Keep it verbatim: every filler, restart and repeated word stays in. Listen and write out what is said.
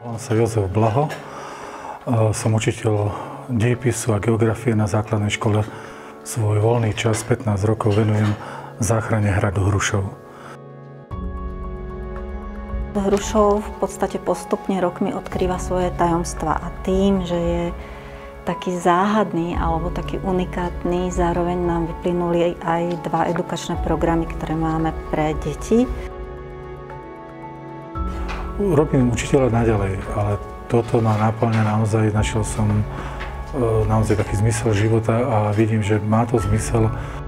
Volám sa Jozef Blaho, som učiteľ dejepisu a geografie na základnej škole. Svoj voľný čas, pätnásť rokov, venujem záchrane hradu Hrušov. Hrušov v podstate postupne rokmi odkrýva svoje tajomstvá a tým, že je taký záhadný alebo taký unikátny, zároveň nám vyplynuli aj dva edukačné programy, ktoré máme pre deti. Robím učiteľa naďalej, ale toto ma náplňa naozaj, našiel som naozaj taký zmysel života a vidím, že má to zmysel.